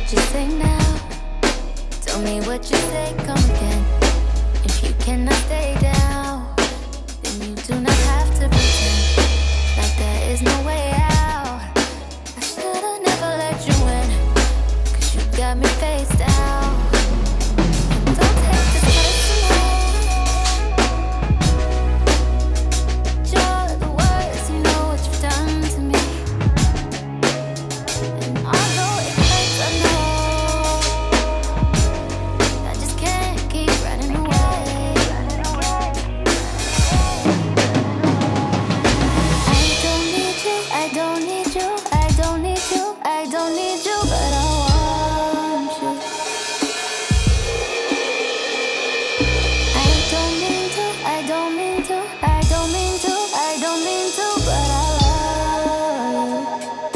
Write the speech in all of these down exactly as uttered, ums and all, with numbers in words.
what you say now. Tell me what you say, come again. If you cannot stay down, then you do not have to pretend like there is no way out. I should've never let you in, 'cause you got me face down. Don't take this personal. You're the worst, you know what you've done to me. And although it hurts, I know I just can't keep running away. I don't need you, I don't need you, I don't need you, I don't need you, but I want you. I don't mean to, I don't mean to, I don't mean to, I don't mean to, but I love you.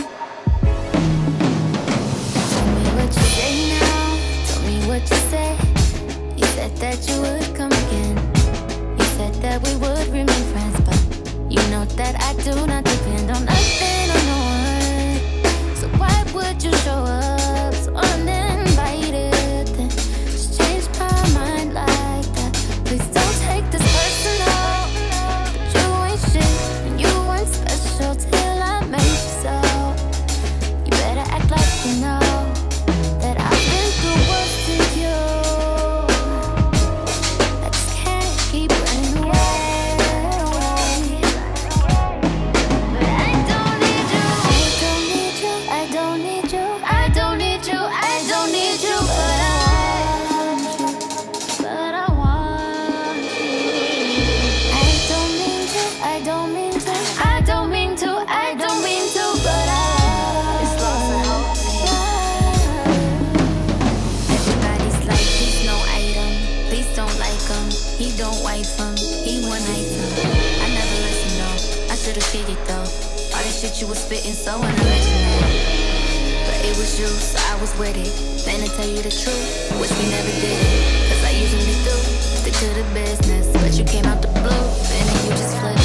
Tell me what you say now, tell me what you say. You said that you would come again. You said that we would remain friends, but you know that I do not depend on nothing or no one. So why would you show up so uninvited, then just change my mind like that? Please don't take this personal, but you ain't shit and you weren't special till I made you so. You better act like you know that I've been through worse than you. I just can't keep running away. But I don't need you, I don't need you, I don't need you, I don't need you, I don't need you, but I want you, but I want you. I don't mean to, I don't mean to, I don't mean to, I don't mean to, but I love you. Everybody's like, he's no item, please don't like him. He don't wife him, he one item. I never listened though, I should've figured though. All that shit you was spitting so unoriginal, but it was you, so I was with it. Then to tell you the truth, wish we never did it, 'cause I usually do stick to the business, but you came out the blue, and then you just flipped.